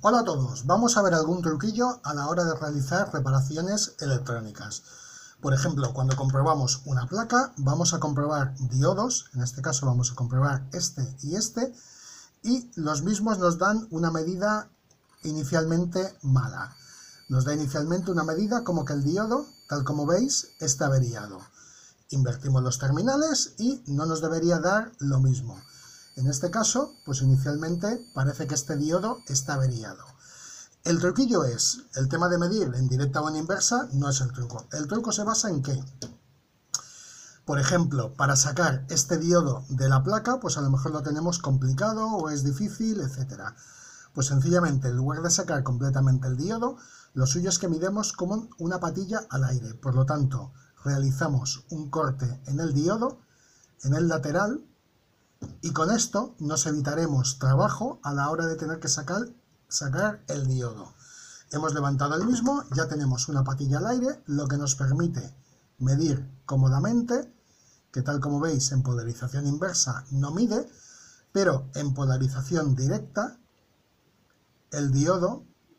Hola a todos, vamos a ver algún truquillo a la hora de realizar reparaciones electrónicas. Por ejemplo, cuando comprobamos una placa, vamos a comprobar diodos, en este caso vamos a comprobar este, y los mismos nos dan una medida inicialmente mala. Nos da inicialmente una medida como que el diodo, tal como veis, está averiado. Invertimos los terminales y no nos debería dar lo mismo. En este caso, pues inicialmente parece que este diodo está averiado. El truquillo es, el tema de medir en directa o en inversa no es el truco. El truco se basa en que, por ejemplo, para sacar este diodo de la placa, pues a lo mejor lo tenemos complicado o es difícil, etc. Pues sencillamente, en lugar de sacar completamente el diodo, lo suyo es que midemos como una patilla al aire. Por lo tanto, realizamos un corte en el diodo, en el lateral, y con esto nos evitaremos trabajo a la hora de tener que sacar el diodo. Hemos levantado el mismo, ya tenemos una patilla al aire, lo que nos permite medir cómodamente, que tal como veis en polarización inversa no mide, pero en polarización directa el diodo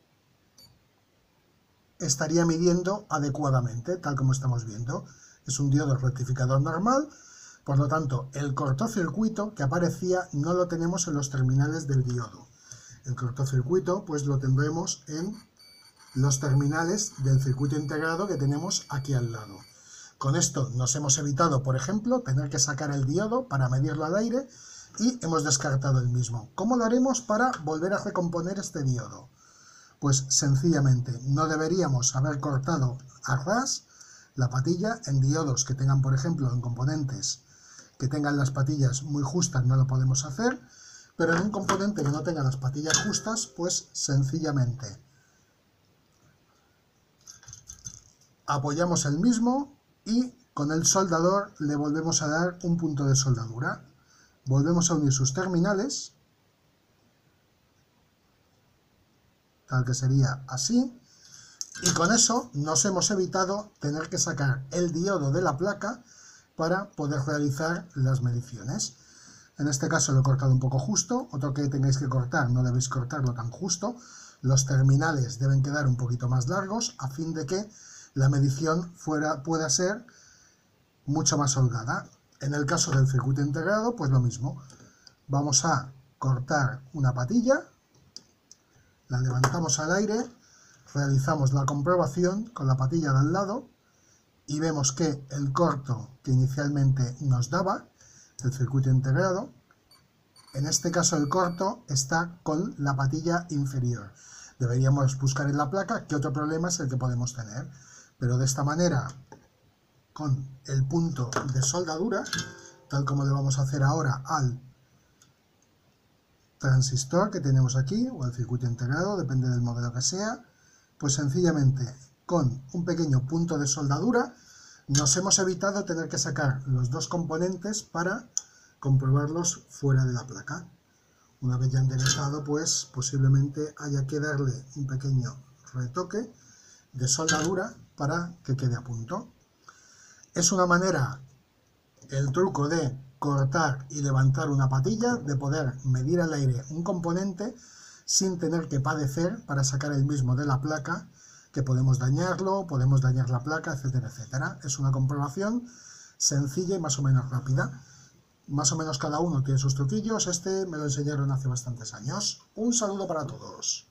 estaría midiendo adecuadamente, tal como estamos viendo. Es un diodo rectificador normal. Por lo tanto, el cortocircuito que aparecía no lo tenemos en los terminales del diodo. El cortocircuito pues lo tendremos en los terminales del circuito integrado que tenemos aquí al lado. Con esto nos hemos evitado, por ejemplo, tener que sacar el diodo para medirlo al aire y hemos descartado el mismo. ¿Cómo lo haremos para volver a recomponer este diodo? Pues sencillamente no deberíamos haber cortado a ras la patilla en diodos que tengan, por ejemplo, en componentes que tengan las patillas muy justas no lo podemos hacer, pero en un componente que no tenga las patillas justas, pues sencillamente apoyamos el mismo y con el soldador le volvemos a dar un punto de soldadura. Volvemos a unir sus terminales, tal que sería así, y con eso nos hemos evitado tener que sacar el diodo de la placa para poder realizar las mediciones. En este caso lo he cortado un poco justo, otro que tengáis que cortar no debéis cortarlo tan justo, los terminales deben quedar un poquito más largos a fin de que la medición pueda ser mucho más holgada. En el caso del circuito integrado, pues lo mismo, vamos a cortar una patilla, la levantamos al aire, realizamos la comprobación con la patilla de al lado, y vemos que el corto que inicialmente nos daba, el circuito integrado, en este caso el corto está con la patilla inferior. Deberíamos buscar en la placa qué otro problema es el que podemos tener. Pero de esta manera, con el punto de soldadura, tal como le vamos a hacer ahora al transistor que tenemos aquí, o al circuito integrado, depende del modelo que sea, pues sencillamente con un pequeño punto de soldadura nos hemos evitado tener que sacar los dos componentes para comprobarlos fuera de la placa. Una vez ya enderezado, pues posiblemente haya que darle un pequeño retoque de soldadura para que quede a punto. Es una manera, el truco de cortar y levantar una patilla, de poder medir al aire un componente sin tener que padecer para sacar el mismo de la placa, que podemos dañarlo, podemos dañar la placa, etcétera, etcétera. Es una comprobación sencilla y más o menos rápida. Más o menos cada uno tiene sus truquillos. Este me lo enseñaron hace bastantes años. Un saludo para todos.